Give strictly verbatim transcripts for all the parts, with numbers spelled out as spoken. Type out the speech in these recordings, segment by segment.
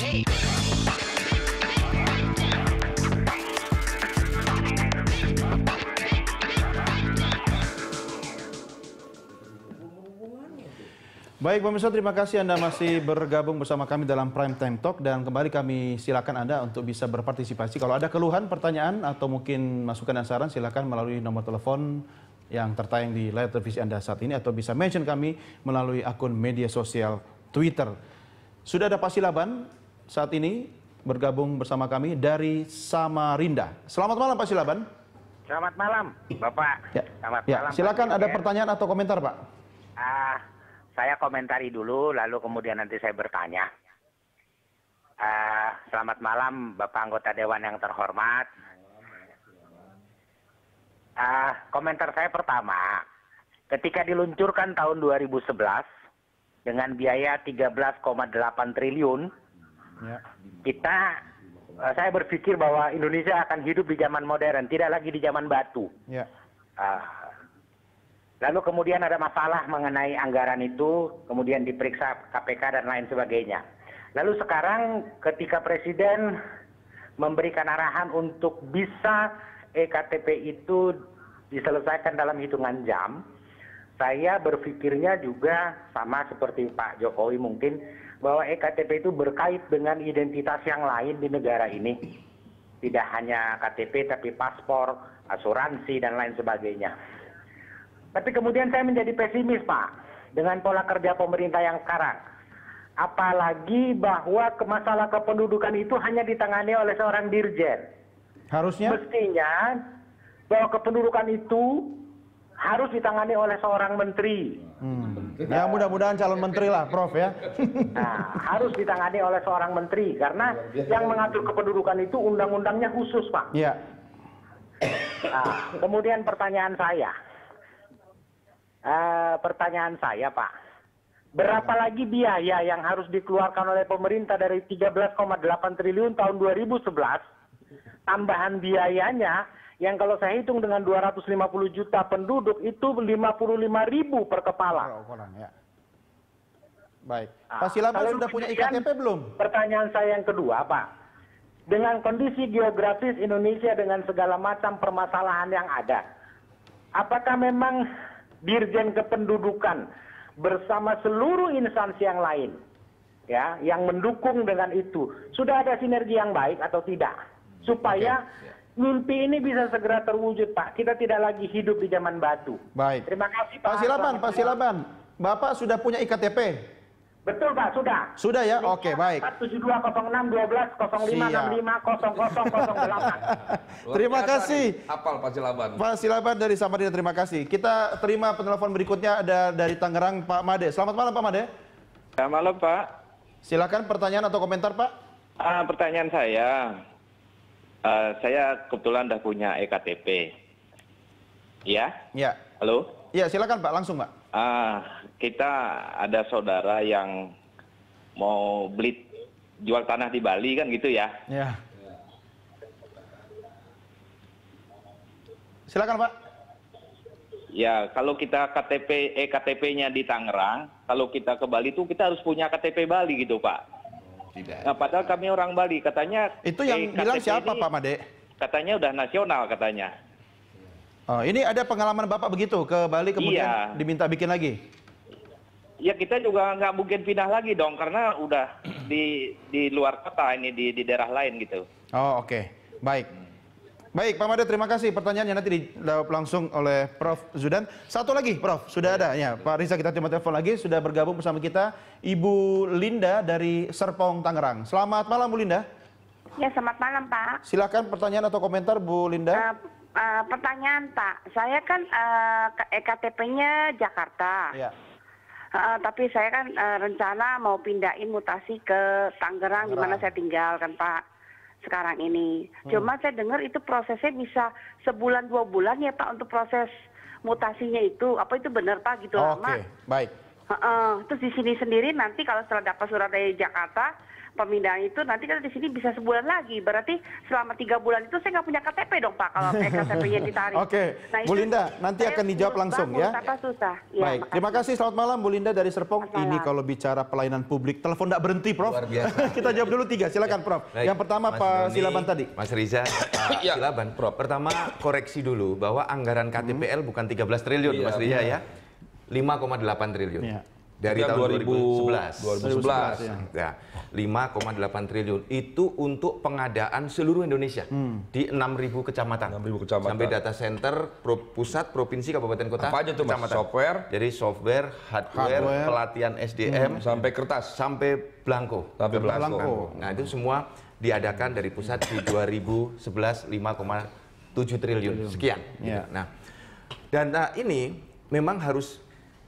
Baik pemirsa, terima kasih Anda masih bergabung bersama kami dalam Prime Time Talk, dan kembali kami silakan Anda untuk bisa berpartisipasi. Kalau ada keluhan, pertanyaan atau mungkin masukan dan saran, silakan melalui nomor telepon yang tertayang di layar televisi Anda saat ini, atau bisa mention kami melalui akun media sosial Twitter. Sudah ada Pak Silaban saat ini bergabung bersama kami dari Samarinda. Selamat malam Pak Silaban. Selamat malam Bapak. Ya, Selamat ya. malam. Silakan, Pak ada Dirjen. pertanyaan atau komentar Pak? Ah, saya komentari dulu, lalu kemudian nanti saya bertanya. Ah, selamat malam Bapak anggota Dewan yang terhormat. Ah, komentar saya pertama, ketika diluncurkan tahun dua ribu sebelas dengan biaya tiga belas koma delapan triliun, Ya. kita, eh, saya berpikir bahwa Indonesia akan hidup di zaman modern, tidak lagi di zaman batu. Ya. Ah, lalu kemudian ada masalah mengenai anggaran itu, kemudian diperiksa K P K dan lain sebagainya. Lalu sekarang ketika Presiden memberikan arahan untuk bisa E K T P itu diselesaikan dalam hitungan jam, saya berpikirnya juga sama seperti Pak Jokowi mungkin, bahwa E K T P itu berkait dengan identitas yang lain di negara ini. Tidak hanya K T P tapi paspor, asuransi dan lain sebagainya. Tapi kemudian saya menjadi pesimis Pak, dengan pola kerja pemerintah yang sekarang. Apalagi bahwa ke masalah kependudukan itu hanya ditangani oleh seorang dirjen. Harusnya? Mestinya bahwa kependudukan itu harus ditangani oleh seorang menteri. Hmm. Ya mudah-mudahan calon menteri lah Prof ya. Nah, harus ditangani oleh seorang menteri. Karena yang mengatur kependudukan itu undang-undangnya khusus Pak. Iya. Nah, kemudian pertanyaan saya. Uh, pertanyaan saya Pak, berapa lagi biaya yang harus dikeluarkan oleh pemerintah dari tiga belas koma delapan triliun tahun dua ribu sebelas, tambahan biayanya yang kalau saya hitung dengan dua ratus lima puluh juta penduduk itu lima puluh lima ribu per kepala. Ya. Baik, Nah, Pak Silaban lalu sudah punya I K T P kemudian belum? Pertanyaan saya yang kedua Pak, dengan kondisi geografis Indonesia dengan segala macam permasalahan yang ada, apakah memang Dirjen Kependudukan bersama seluruh instansi yang lain ya yang mendukung dengan itu sudah ada sinergi yang baik atau tidak supaya okay. mimpi ini bisa segera terwujud Pak, kita tidak lagi hidup di zaman batu. Baik, terima kasih Pak. Pak Silaban, Pak Silaban, Bapak sudah punya I K T P? Betul Pak, sudah. Sudah ya? Oke, baik. empat tujuh dua nol enam satu dua nol lima enam lima nol nol nol delapan. Terima kasih. Hafal Pak Silaban. Pak Silaban dari Samarinda, terima kasih. Kita terima penelpon berikutnya, ada dari Tangerang Pak Made. Selamat malam Pak Made. Selamat malam Pak. Silakan pertanyaan atau komentar Pak. Uh, pertanyaan saya, uh, saya kebetulan sudah punya E K T P. Ya? Ya. Halo? Ya, silakan Pak, langsung Pak. Uh, kita ada saudara yang mau beli jual tanah di Bali kan gitu ya? Ya. Silakan Pak. Ya, kalau kita K T P E K T P-nya di Tangerang, kalau kita ke Bali itu kita harus punya K T P Bali gitu Pak. Tidak. Nah, padahal kami orang Bali, katanya Itu yang E K T P bilang siapa ini, Pak Made? Katanya udah nasional katanya. Oh, ini ada pengalaman Bapak begitu ke Bali kemudian Iya. diminta bikin lagi? Ya kita juga nggak mungkin pindah lagi dong karena udah di di luar kota ini di di daerah lain gitu. Oh, oke. Okay. Baik. Baik, Pak Made, terima kasih. Pertanyaannya nanti dijawab langsung oleh Prof Zudan. Satu lagi, Prof, sudah ada ya. Pak Riza, kita terima telepon lagi, sudah bergabung bersama kita Ibu Linda dari Serpong, Tangerang. Selamat malam Bu Linda. Ya, selamat malam Pak. Silakan pertanyaan atau komentar Bu Linda. Uh, uh, pertanyaan Pak, saya kan uh, E K T P-nya Jakarta. Ya. Uh, tapi saya kan uh, rencana mau pindahin mutasi ke Tangerang, di mana saya tinggal kan Pak sekarang ini. Hmm. Cuma saya dengar itu prosesnya bisa sebulan dua bulan ya Pak untuk proses mutasinya itu. Apa itu benar Pak gitu oh, lama? Oke, baik. Heeh. Terus di sini sendiri nanti kalau setelah dapat surat dari Jakarta, pemindahan itu nanti kan di sini bisa sebulan lagi. Berarti selama tiga bulan itu saya nggak punya K T P dong Pak kalau E K T P-nya ditarik. Oke, Nah, Bu itu Linda, nanti saya akan dijawab urus langsung bangun, ya. Apa susah. Ya, Baik, makasih. terima kasih. Selamat malam Bu Linda dari Serpong. Selamat Ini malam. kalau bicara pelayanan publik, telepon tidak berhenti, Prof. Luar biasa. Kita jawab dulu tiga, silakan Prof. Baik, Yang pertama Mas Pak Doni, Silaban tadi. Mas Riza, Pak Ya. Silaban. Pertama koreksi dulu bahwa anggaran K T P L bukan tiga belas triliun, Iya, Mas Riza ya. lima koma delapan triliun. Iya. Dari Sejak tahun dua ribu sebelas. dua ribu sebelas. ya. Ya, lima koma delapan triliun itu untuk pengadaan seluruh Indonesia di enam ribu kecamatan. enam ribu kecamatan. Sampai data center pro- pusat, provinsi, kabupaten kota. Apa aja tuh, Mas? kecamatan. Software? Jadi software, hardware, Hardware. pelatihan S D M Sampai kertas. sampai belangko. Sampai Kertas belangko. Nah, itu semua diadakan dari pusat di dua ribu sebelas lima koma tujuh triliun sekian. Ya. Nah, dan nah, ini memang harus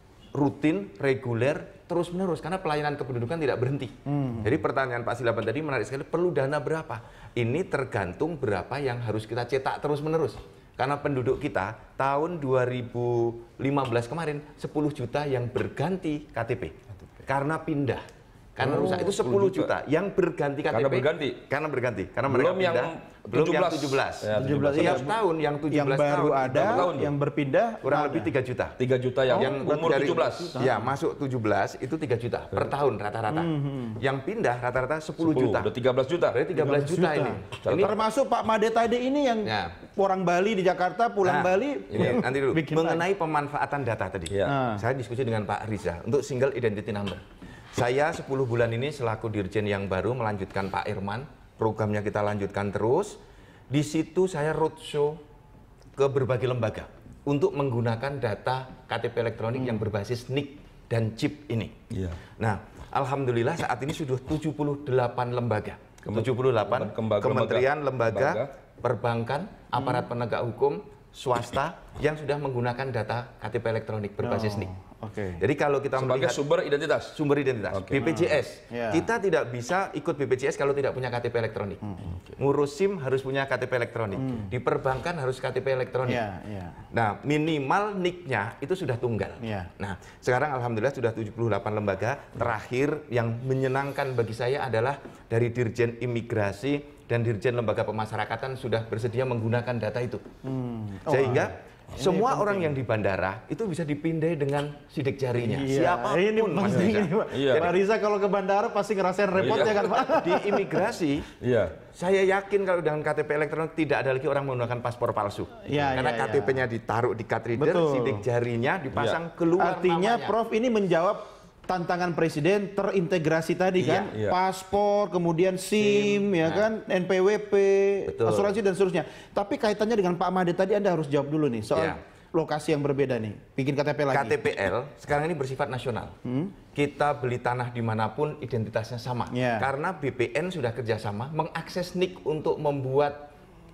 rutin, reguler, terus-menerus karena pelayanan kependudukan tidak berhenti. Jadi pertanyaan Pak Silaban tadi menarik sekali, perlu dana berapa? Ini tergantung berapa yang harus kita cetak terus-menerus. Karena penduduk kita tahun dua ribu lima belas kemarin sepuluh juta yang berganti K T P. Karena pindah. Karena Oh, rusak itu sepuluh juta yang berganti K T P. Karena berganti? Karena berganti. Karena Belum mereka yang pindah. Belum yang tujuh belas. Ya, tujuh belas, Tiap iya. tahun yang tujuh Yang belas baru tahun. ada, Berapa tahun tuh? yang berpindah Kurang ada. lebih tiga juta. tiga juta yang Yang umur dari- tujuh belas. Ya, masuk tujuh belas itu tiga juta per tahun rata-rata. Yang pindah rata-rata sepuluh juta. Udah tiga belas juta. Berarti tiga belas juta ini. Ini Termasuk Pak Made tadi ini yang Ya. orang Bali di Jakarta, pulang Nah, Bali. ini nanti dulu. bikin Mengenai pemanfaatan data tadi. Ya. Nah. Saya diskusi dengan Pak Riza untuk single identity number. Saya sepuluh bulan ini selaku dirjen yang baru melanjutkan Pak Irman, programnya kita lanjutkan terus. Di situ saya roadshow ke berbagai lembaga untuk menggunakan data K T P elektronik yang berbasis N I K dan chip ini. Iya. Nah, alhamdulillah saat ini sudah tujuh puluh delapan lembaga. Kemen- tujuh puluh delapan Lembaga- kementerian, lembaga, lembaga. perbankan, aparat penegak hukum, swasta yang sudah menggunakan data K T P elektronik berbasis N I K. Oke. Jadi kalau kita Sebagai melihat sumber identitas. sumber identitas, Oke. B P J S, Ya. kita tidak bisa ikut B P J S kalau tidak punya K T P elektronik. Ngurus SIM harus punya K T P elektronik. Di perbankan harus K T P elektronik. Iya, iya. Nah, minimal N I K-nya itu sudah tunggal. Iya. Nah, sekarang alhamdulillah sudah tujuh puluh delapan lembaga. Terakhir yang menyenangkan bagi saya adalah dari Dirjen Imigrasi dan Dirjen Lembaga Pemasyarakatan sudah bersedia menggunakan data itu. Oh, Sehingga semua orang yang di bandara itu bisa dipindai dengan sidik jarinya. Iya, Siapapun, ini Mas penting Riza. ini, Pak. Iya. Pak Riza kalau ke bandara pasti ngerasain repotnya kan, Pak? Di imigrasi, Iya. saya yakin kalau dengan K T P elektronik tidak ada lagi orang menggunakan paspor palsu. Iya, Karena iya, K T P-nya ditaruh di card reader, Betul. sidik jarinya dipasang keluar Artinya namanya. Prof ini menjawab tantangan Presiden terintegrasi tadi Iya, kan, iya. paspor, kemudian SIM, ya nah. kan, N P W P, Betul. asuransi dan seterusnya. Tapi kaitannya dengan Pak Made tadi Anda harus jawab dulu nih soal Iya. lokasi yang berbeda nih, bikin K T P lagi. K T P L sekarang ini bersifat nasional. Kita beli tanah dimanapun identitasnya sama. Iya. Karena B P N sudah kerjasama mengakses N I K untuk membuat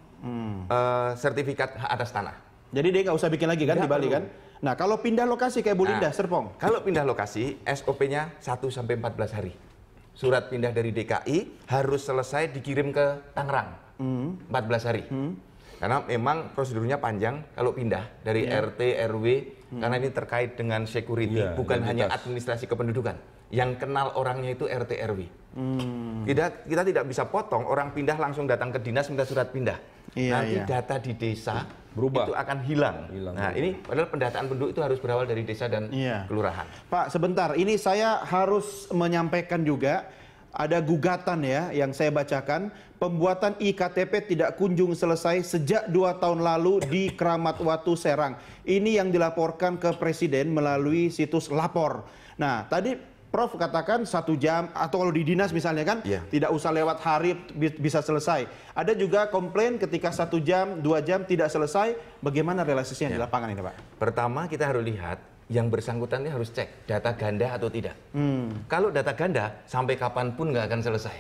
eh, sertifikat hak atas tanah. Jadi dia nggak usah bikin lagi kan Nggak di Bali perlu. kan? Nah kalau pindah lokasi kayak Bu Linda, Nah, Serpong. Kalau pindah lokasi, S O P-nya satu sampai empat belas hari. Surat pindah dari D K I harus selesai dikirim ke Tangerang. empat belas hari. Karena memang prosedurnya panjang kalau pindah dari R T, R W, karena ini terkait dengan security, Iya, bukan hanya identitas. administrasi kependudukan. Yang kenal orangnya itu R T, R W. Kita, kita tidak bisa potong, orang pindah langsung datang ke dinas minta surat pindah. Iya, Nanti iya. data di desa Berubah. itu akan hilang. Hilang, Nah berubah. ini padahal pendataan penduduk itu harus berawal dari desa dan Iya. kelurahan. Pak, sebentar. Ini saya harus menyampaikan juga ada gugatan ya yang saya bacakan. Pembuatan I K T P tidak kunjung selesai sejak dua tahun lalu di Keramat Watu Serang. Ini yang dilaporkan ke Presiden melalui situs lapor. Nah, tadi Prof katakan satu jam atau kalau di dinas misalnya kan Iya. tidak usah lewat hari bi- bisa selesai. Ada juga komplain ketika satu jam, dua jam tidak selesai. Bagaimana realisasinya di Iya. lapangan ini, Pak? Pertama kita harus lihat yang bersangkutan ini harus cek data ganda atau tidak. Hmm. Kalau data ganda sampai kapanpun nggak akan selesai.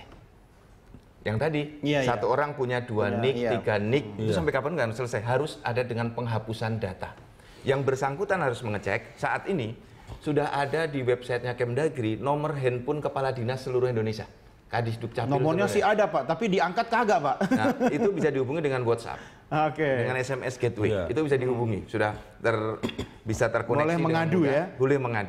Yang tadi Iya, satu iya. orang punya dua Punya, N I K, iya. tiga N I K, itu Iya. sampai kapan nggak akan selesai. Harus ada dengan penghapusan data. Yang bersangkutan harus mengecek saat ini sudah ada di websitenya Kemdagri nomor handphone kepala dinas seluruh Indonesia. Kadis Dukcapil. Nomornya seluruh sih ada, Pak, tapi diangkat kagak, Pak. Nah, itu bisa dihubungi dengan WhatsApp, Oke. dengan S M S gateway. Iya. Itu bisa dihubungi, sudah ter, bisa terkoneksi. Boleh dengan mengadu mudah. ya? Boleh mengadu.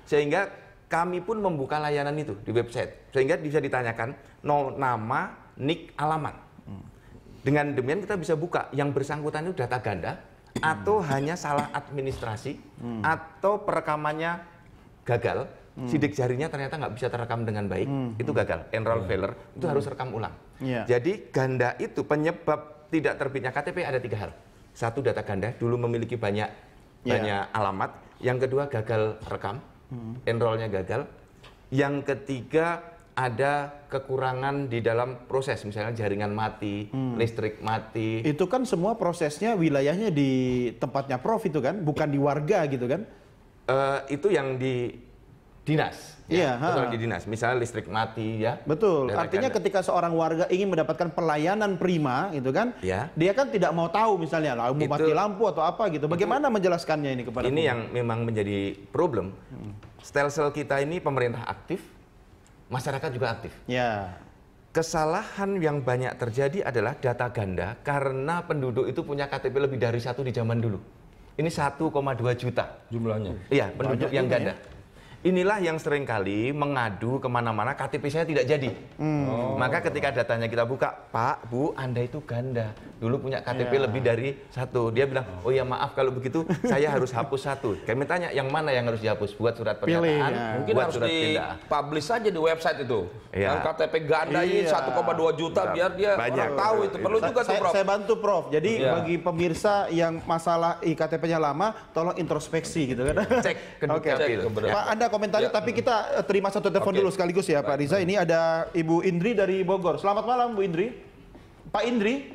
Sehingga kami pun membuka layanan itu di website. Sehingga bisa ditanyakan no, nama, nik, alamat. Dengan demikian kita bisa buka yang bersangkutan itu data ganda atau hanya salah administrasi hmm. atau perekamannya gagal, hmm. sidik jarinya ternyata nggak bisa terekam dengan baik, hmm. itu gagal, enroll hmm. failure, itu hmm. harus rekam ulang. Yeah. Jadi ganda itu penyebab tidak terbitnya K T P ada tiga hal. Satu, data ganda, dulu memiliki banyak yeah. banyak alamat. Yang kedua, gagal rekam, hmm. enrollnya gagal. Yang ketiga, ada kekurangan di dalam proses, misalnya jaringan mati, hmm. listrik mati. Itu kan semua prosesnya wilayahnya di tempatnya Prof itu kan, bukan di warga gitu kan? Uh, itu yang di dinas, ya, betul, di dinas. Misalnya listrik mati, ya. Betul. Artinya ganda. Ketika seorang warga ingin mendapatkan pelayanan prima, gitu kan? Ya. Dia kan tidak mau tahu misalnya, lah mau mati lampu atau apa gitu. Bagaimana itu, menjelaskannya ini kepada? Ini publik? Yang memang menjadi problem. Hmm. Stelsel kita ini pemerintah aktif. Masyarakat juga aktif. Ya. Kesalahan yang banyak terjadi adalah data ganda karena penduduk itu punya K T P lebih dari satu di zaman dulu. Ini satu koma dua juta jumlahnya. Iya, penduduk banyak yang ganda. Ya? Inilah yang seringkali mengadu kemana-mana K T P saya tidak jadi. Hmm. Oh. Maka ketika datanya kita buka, Pak, Bu, Anda itu ganda. Dulu punya K T P yeah. lebih dari satu. Dia bilang, oh ya maaf kalau begitu saya harus hapus satu. Kami tanya, yang mana yang harus dihapus? Buat surat pernyataan, Pilih, ya. Mungkin buat harus surat di pindah. publish saja di website itu. Yeah. Yang K T P ganda ini yeah. satu koma dua juta biar dia banyak orang tahu itu. Perlu juga tuh, saya, Prof. Saya bantu, Prof. Jadi yeah. bagi pemirsa yang masalah I K T P-nya lama, tolong introspeksi gitu kan. Cek ke Oke. Dukcapil. Pak, Anda komentari, Ya. tapi kita terima satu telepon Oke. dulu sekaligus ya, Pak Riza. Ini ada Ibu Indri dari Bogor. Selamat malam, Bu Indri. Pak Indri?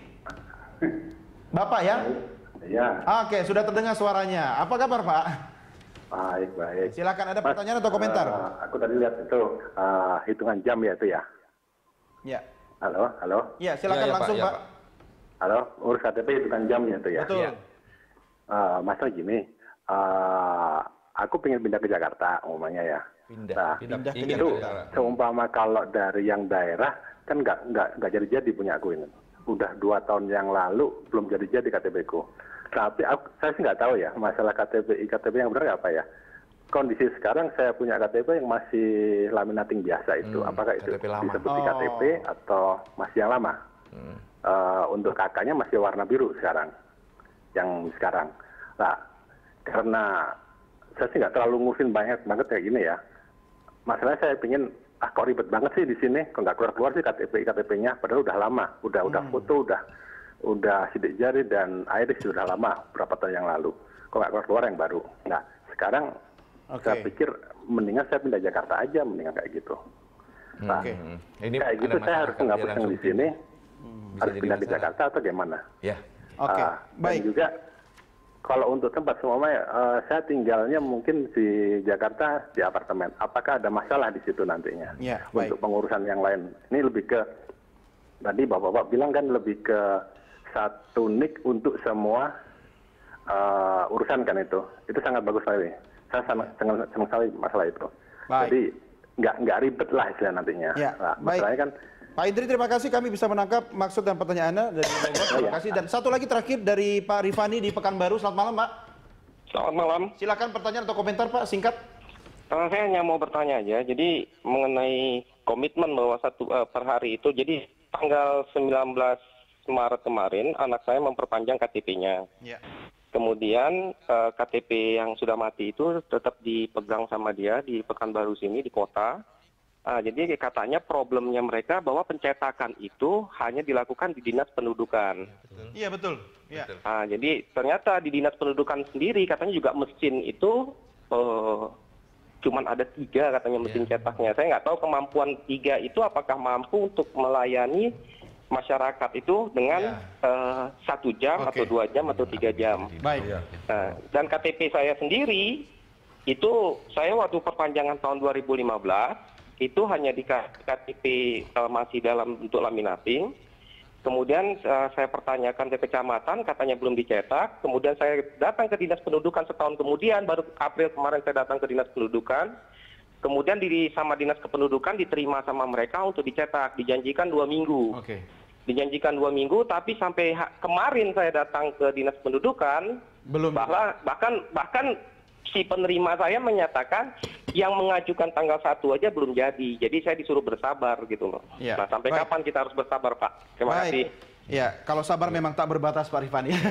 Bapak ya? Ya. Oke, sudah terdengar suaranya. Apa kabar, Pak? Baik, baik. Silakan, ada pertanyaan atau komentar? Uh, aku tadi lihat itu uh, hitungan jam ya itu ya. Ya. Halo, halo. Ya, silakan Ya, ya, langsung, Pak. Ya, Pak. Pak. Halo, urus K T P hitungan jam ya itu ya. Betul. Ya. Uh, masalah gini, uh, aku pengen pindah ke Jakarta, umumnya ya. Pindah, Nah, pindah ke itu Jakarta. seumpama kalau dari yang daerah kan nggak nggak nggak jadi-jadi punya aku ini. Udah dua tahun yang lalu belum jadi-jadi K T P-ku. Tapi aku, saya sih nggak tahu ya masalah K T P, I K T P yang benar apa ya. Kondisi sekarang saya punya K T P yang masih laminating biasa itu. Hmm, Apakah itu K T P lama. disebut Oh. K T P atau masih yang lama? Hmm. Uh, untuk kakaknya masih warna biru sekarang, yang sekarang. Nah, karena saya sih nggak terlalu ngurusin banyak banget kayak gini ya. Masalahnya saya ingin, ah kok ribet banget sih di sini, kok nggak keluar-keluar sih K T P, K T P-nya, padahal udah lama, udah hmm. udah foto, udah udah sidik jari dan iris sudah lama, berapa tahun yang lalu, kok nggak keluar-keluar yang baru. Nah, sekarang okay. saya pikir mendingan saya pindah Jakarta aja, mendingan kayak gitu. Nah, Oke. Ini kayak gitu saya harus menghapus yang di sini, Hmm, harus pindah ke Jakarta atau gimana? Ya. Oke, Ah, baik. Dan juga kalau untuk tempat semuanya, uh, saya tinggalnya mungkin di Jakarta di apartemen. Apakah ada masalah di situ nantinya? Ya, untuk baik. pengurusan yang lain. Ini lebih ke, tadi Bapak-Bapak bilang kan lebih ke satu nik untuk semua uh, urusan kan itu. Itu sangat bagus sekali. Saya sangat senang sekali masalah itu. Baik. Jadi nggak nggak ribet lah istilah nantinya. Ya, Nah, baik. masalahnya kan Pak Indri, terima kasih kami bisa menangkap maksud dan pertanyaan Anda dari Bogor. Terima kasih. Dan satu lagi terakhir dari Pak Rifani di Pekanbaru. Selamat malam, Pak. Selamat malam. Silakan pertanyaan atau komentar, Pak, singkat. Uh, saya hanya mau bertanya aja. Jadi mengenai komitmen bahwa satu uh, per hari itu, jadi tanggal sembilan belas Maret kemarin anak saya memperpanjang K T P-nya. Ya. Kemudian uh, K T P yang sudah mati itu tetap dipegang sama dia di Pekanbaru sini di kota. Uh, jadi katanya problemnya mereka bahwa pencetakan itu hanya dilakukan di Dinas Pendudukan. Iya, betul. Ya. Uh, jadi ternyata di Dinas Pendudukan sendiri katanya juga mesin itu uh, cuman ada tiga katanya mesin cetaknya. Saya nggak tahu kemampuan tiga itu apakah mampu untuk melayani masyarakat itu dengan uh, satu jam Oke. atau dua jam atau tiga jam. Baik. Nah, dan K T P saya sendiri itu saya waktu perpanjangan tahun dua ribu lima belas itu hanya di K T P uh, masih dalam bentuk laminating. Kemudian uh, saya pertanyakan ke kecamatan, katanya belum dicetak. Kemudian saya datang ke Dinas Pendudukan setahun kemudian, baru April kemarin saya datang ke Dinas Pendudukan. Kemudian di sama Dinas Kependudukan diterima sama mereka untuk dicetak, dijanjikan dua minggu. Oke. Dijanjikan dua minggu, tapi sampai kemarin saya datang ke Dinas Pendudukan, Belum. bahwa bahkan bahkan si penerima saya menyatakan yang mengajukan tanggal satu aja belum jadi. Jadi saya disuruh bersabar gitu loh. Ya, Nah, sampai baik. kapan kita harus bersabar, Pak? Terima Baik. kasih. Ya, kalau sabar memang tak berbatas Pak Rifan ya.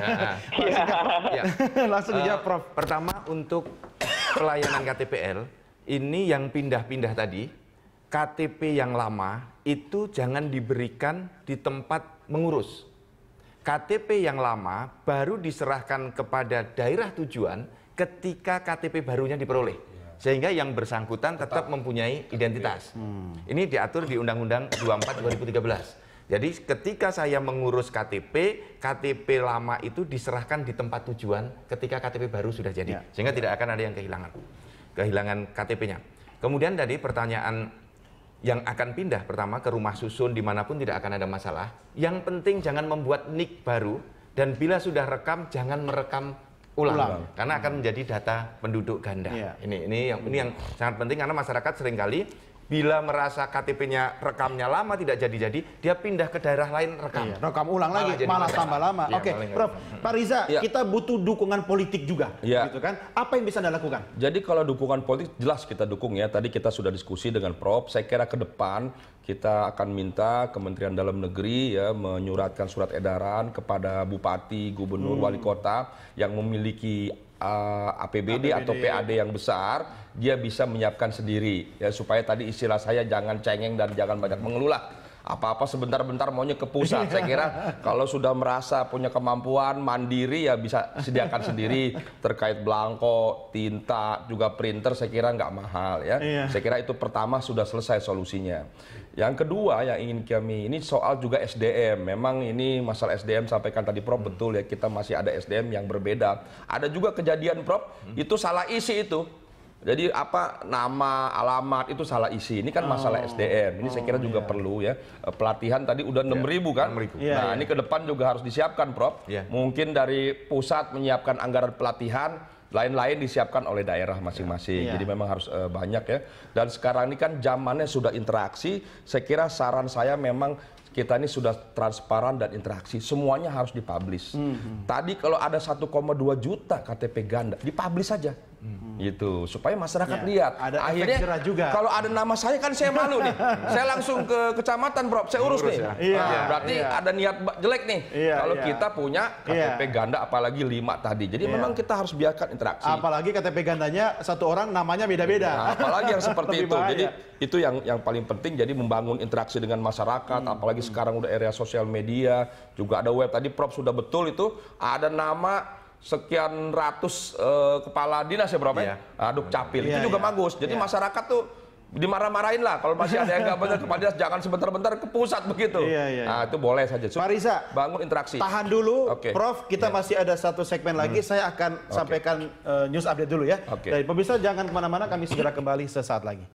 Ya. Langsung dijawab Eh, Prof. Pertama untuk pelayanan K T P L, ini yang pindah-pindah tadi, K T P yang lama itu jangan diberikan di tempat mengurus. K T P yang lama baru diserahkan kepada daerah tujuan ketika K T P barunya diperoleh. Sehingga yang bersangkutan tetap mempunyai identitas. Hmm. Ini diatur di Undang-Undang dua puluh empat dua ribu tiga belas. Jadi ketika saya mengurus K T P, K T P lama itu diserahkan di tempat tujuan ketika K T P baru sudah jadi. Ya. Sehingga tidak akan ada yang kehilangan. Kehilangan K T P-nya. Kemudian tadi pertanyaan yang akan pindah pertama ke rumah susun dimanapun tidak akan ada masalah. Yang penting jangan membuat N I K baru dan bila sudah rekam jangan merekam ulang, ulang. Karena akan menjadi data penduduk ganda. Ya. Ini ini yang ini yang sangat penting karena masyarakat seringkali bila merasa K T P-nya rekamnya lama tidak jadi-jadi, dia pindah ke daerah lain rekam. Iya, rekam ulang malah lagi, malah tambah lama. Ya, Oke, Prof. Pak Riza, ya. kita butuh dukungan politik juga, ya. gitu kan? Apa yang bisa Anda lakukan? Jadi kalau dukungan politik jelas kita dukung ya. Tadi kita sudah diskusi dengan Prof. Saya kira ke depan kita akan minta Kementerian Dalam Negeri ya menyuratkan surat edaran kepada bupati, gubernur, hmm. wali kota yang memiliki uh, A P B D, A P B D atau P A D yang besar. Dia bisa menyiapkan sendiri ya supaya tadi istilah saya jangan cengeng dan jangan banyak mengeluh lah. Apa-apa sebentar-bentar maunya ke pusat. Saya kira kalau sudah merasa punya kemampuan mandiri ya bisa sediakan sendiri terkait belangko, tinta, juga printer saya kira nggak mahal ya. Iya. Saya kira itu pertama sudah selesai solusinya. Yang kedua yang ingin kami ini soal juga S D M. Memang ini masalah S D M sampaikan tadi Prof hmm. betul ya kita masih ada S D M yang berbeda. Ada juga kejadian Prof hmm. itu salah isi itu. Jadi apa nama, alamat itu salah isi. Ini kan masalah oh. S D M. Ini oh, saya kira juga yeah. perlu ya. Pelatihan tadi udah enam ribu yeah. kan. enam ribu. Yeah, nah, yeah. ini ke depan juga harus disiapkan, Prof. Yeah. Mungkin dari pusat menyiapkan anggaran pelatihan, lain-lain disiapkan oleh daerah masing-masing. Yeah. Jadi memang harus uh, banyak ya. Dan sekarang ini kan zamannya sudah interaksi. Saya kira saran saya memang kita ini sudah transparan dan interaksi. Semuanya harus dipublish. Mm-hmm. Tadi kalau ada satu koma dua juta K T P ganda, dipublish saja. Mm-hmm. Gitu, supaya masyarakat ya, lihat. Ada akhirnya juga. Kalau ada nama saya kan saya malu nih. Saya langsung ke kecamatan, Bro. Saya urus, urus nih. Ya. Iya, nah, berarti iya. ada niat jelek nih. Iya, kalau iya. kita punya K T P iya. ganda apalagi lima tadi. Jadi iya. memang kita harus biarkan interaksi. Apalagi K T P gandanya satu orang namanya beda-beda. Nah, apalagi yang seperti itu. Bahaya. Jadi itu yang yang paling penting, jadi membangun interaksi dengan masyarakat, hmm. apalagi hmm. sekarang udah era sosial media, juga ada web. Tadi Prof sudah betul itu, ada nama sekian ratus uh, kepala dinas ya Prof ya, yeah. Duk Capil, yeah, itu juga yeah. bagus. Jadi yeah. masyarakat tuh dimarah-marahin lah kalau masih ada yang nggak benar kepala dinas, jangan sebentar-bentar ke pusat begitu. Yeah, yeah. Nah itu boleh saja. Pak Riza, bangun interaksi. Tahan dulu, okay. Prof. Kita yeah. masih ada satu segmen lagi. Hmm. Saya akan okay. sampaikan uh, news update dulu ya. Okay. Dari pemirsa jangan kemana-mana, kami segera kembali sesaat lagi.